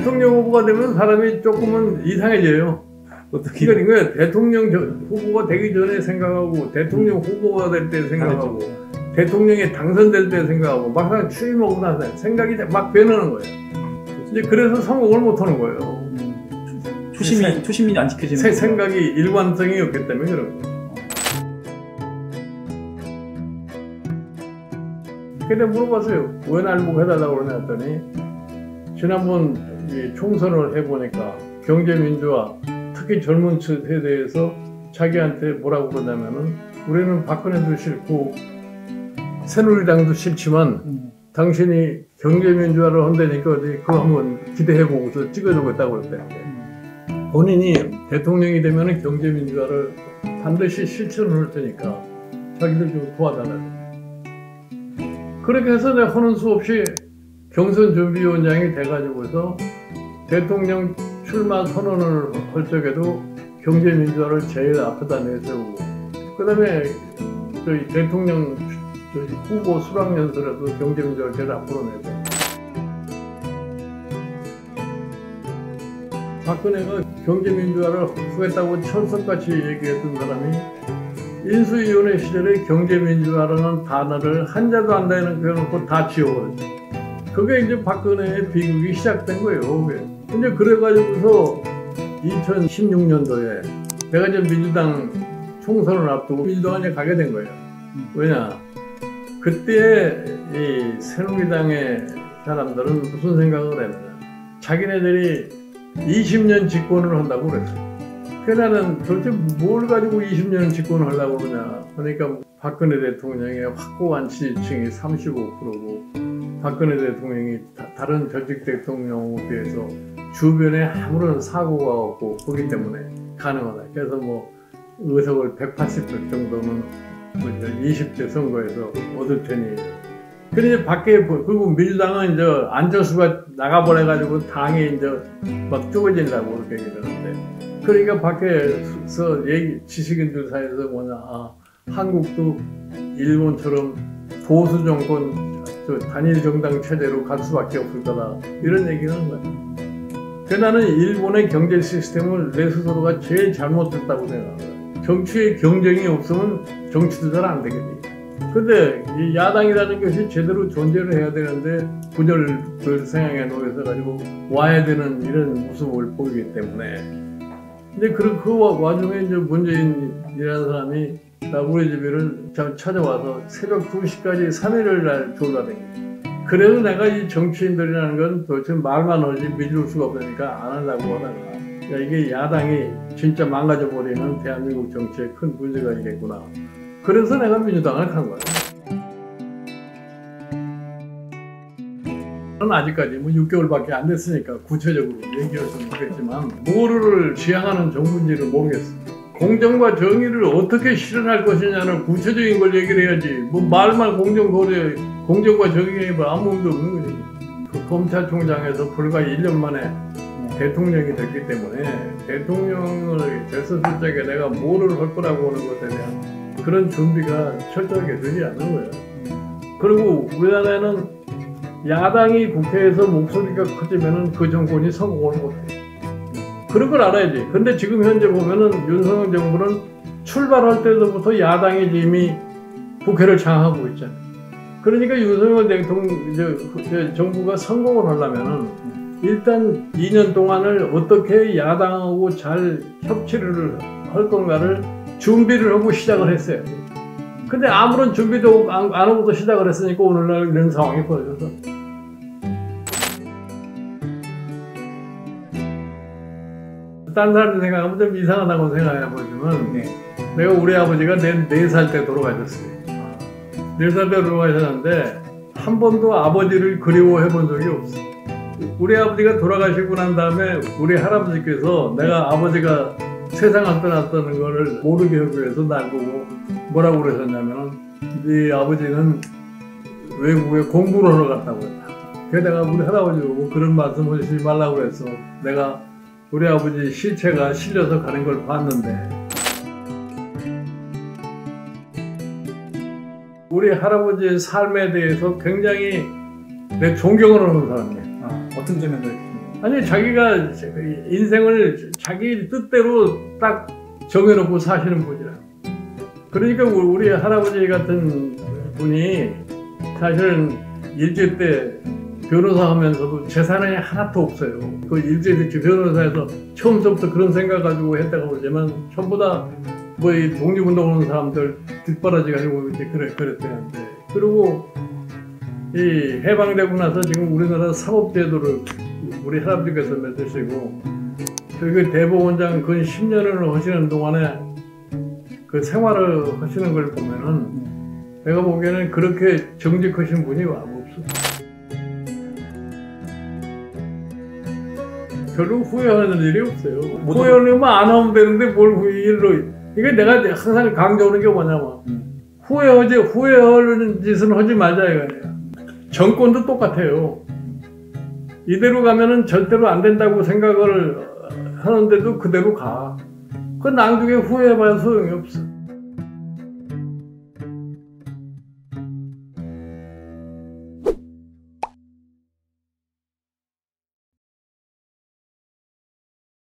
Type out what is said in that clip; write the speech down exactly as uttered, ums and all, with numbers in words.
대통령 후보가 되면 사람이 조금은 이상해져요. 어떻게? 그러니까 대통령 후보가 되기 전에 생각하고, 대통령 후보가 될 때 생각하고, 다르죠. 대통령이 당선될 때 생각하고, 막상 취임하고 나서 생각이 막 변하는 거예요. 이제 그래서 성공을 못 하는 거예요. 초심이, 초심이 안 지켜지는 세, 생각이 일관성이 없기 때문에 그런 거예요. 근데 물어봤어요. 왜 날 보고 해달라고 그러냐 했더니, 지난번 총선을 해보니까 경제민주화, 특히 젊은 세대에서 자기한테 뭐라고 그러냐면은, 우리는 박근혜도 싫고 새누리당도 싫지만 음. 당신이 경제민주화를 한다니까 어디 그거 한번 기대해보고서 찍어주겠다고 그랬대요. 음. 본인이 대통령이 되면은 경제민주화를 반드시 실천을 할 테니까 자기들 좀 도와달라고. 그렇게 해서 내가 하는 수 없이 경선준비위원장이 돼가지고서 대통령 출마 선언을 할 적에도 경제민주화를 제일 앞에다 내세우고, 그 다음에 저희 대통령 저희 후보 수락연설에도 경제민주화를 제일 앞으로 내세우고. 박근혜가 경제민주화를 하겠다고 철석같이 얘기했던 사람이 인수위원회 시절에 경제민주화라는 단어를 한자도 안 되는 거 해놓고 다 지워버렸죠. 그게 이제 박근혜의 비극이 시작된 거예요. 근데 그래가지고서 이천십육 년도에 내가 이제 민주당 총선을 앞두고 민주당에 가게 된 거예요. 왜냐? 그때 이 새누리당의 사람들은 무슨 생각을 했냐? 자기네들이 이십 년 집권을 한다고 그랬어요. 그래서 나는 도대체 뭘 가지고 이십 년 집권을 하려고 그러냐. 그러니까 박근혜 대통령의 확고한 지지층이 삼십오 퍼센트고 박근혜 대통령이 다, 다른 전직 대통령에 비해서 주변에 아무런 사고가 없고 그렇기 때문에 가능하다. 그래서 뭐 의석을 백팔십 석 정도는 이십 대 선거에서 얻을 테니. 그런데 밖에 그리고 민주당은 이제 안철수가 나가버려가지고 당이 이제 막 쪼개진다고 그렇게 얘기하는데, 그러니까 밖에서 얘기 지식인들 사이에서 뭐냐, 아, 한국도 일본처럼 보수 정권 단일 정당 체제로 갈 수밖에 없을 거다 이런 얘기를 하는 거야. 그래서 나는 일본의 경제 시스템을 내 스스로가 제일 잘못했다고 생각합니다. 정치에 경쟁이 없으면 정치도 잘 안 되겠지. 근데 이 야당이라는 것이 제대로 존재를 해야 되는데 분열들 생각에 놓여서 가지고 와야 되는 이런 모습을 보이기 때문에. 근데 그, 그 와중에 이제 문재인이라는 사람이 나 우리 집에를 찾아와서 새벽 두 시까지 삼 일을 날 졸라댕겨. 그래도 내가 이 정치인들이라는 건 도대체 말만 하지 믿을 수가 없으니까 안 하려고 하다가, 야, 이게 야당이 진짜 망가져버리는 대한민국 정치에 큰 문제가 있겠구나. 그래서 내가 민주당을 간 거야. 저는 아직까지 뭐 육 개월밖에 안 됐으니까 구체적으로 얘기할 수는 없겠지만 뭐를 지향하는 정부인지를 모르겠어. 공정과 정의를 어떻게 실현할 것이냐는 구체적인 걸 얘기를 해야지. 뭐 말만 공정 거래, 공정과 정의가 뭐 아무 의미도 없는 거지. 그 검찰총장에서 불과 일 년 만에 대통령이 됐기 때문에 대통령을 됐었을 적에 내가 뭐를 할 거라고 하는 것에 대한 그런 준비가 철저하게 되지 않는 거예요. 그리고 우리나라에는 야당이 국회에서 목소리가 커지면은 그 정권이 성공을 못해. 그런 걸 알아야지. 근데 지금 현재 보면은 윤석열 정부는 출발할 때부터 야당이 이미 국회를 장악하고 있잖아요. 그러니까 윤석열 대통령, 이제 정부가 성공을 하려면은 일단 이 년 동안을 어떻게 야당하고 잘 협치를 할 건가를 준비를 하고 시작을 했어요. 근데 아무런 준비도 안, 안 하고도 시작을 했으니까 오늘날 이런 상황이 벌어져서. 딴 사람들 생각하면 좀 이상하다고 생각해보지만, 네. 내가 우리 아버지가 내 네 살 때 돌아가셨어요. 네 살 때 돌아가셨는데 한 번도 아버지를 그리워해 본 적이 없어. 우리 아버지가 돌아가시고 난 다음에 우리 할아버지께서 내가 아버지가 세상을 떠났다는 거를 모르게 하기 위해서 날 보고 뭐라고 그러셨냐면, 네 아버지는 외국에 공부를 하러 갔다고 했다. 그래서 내가 우리 할아버지 보고 그런 말씀 하시지 말라고 그랬어. 내가 우리 아버지 시체가 실려서 가는 걸 봤는데. 우리 할아버지의 삶에 대해서 굉장히 내 존경을 하는 사람이에요. 아, 어떤 점에서? 아니 자기가 인생을 자기 뜻대로 딱 정해놓고 사시는 분이라. 그러니까 우리 할아버지 같은 분이 사실은 일제 때 변호사 하면서도 재산이 하나도 없어요. 그 일제 때 변호사에서 처음부터 그런 생각 가지고 했다고 그러지만 전부 다 뭐 이 독립운동하는 사람들 뒷바라지 가지고 이제 그래 그랬대는데. 그리고 이 해방되고 나서 지금 우리나라 사법제도를 우리 할아버지께서 만드시고 그 대법원장 근 십 년을 하시는 동안에 그 생활을 하시는 걸 보면은 내가 보기에는 그렇게 정직하신 분이 없어. 별로 후회하는 일이 없어요. 후회하면 안 하면 되는데 뭘 후회 일로. 이게 내가 항상 강조하는 게 뭐냐면 후회하지 후회하는 짓은 하지 말자 이거예요. 정권도 똑같아요. 이대로 가면은 절대로 안 된다고 생각을 하는데도 그대로 가. 그 나중에 후회해봐야 소용이 없어.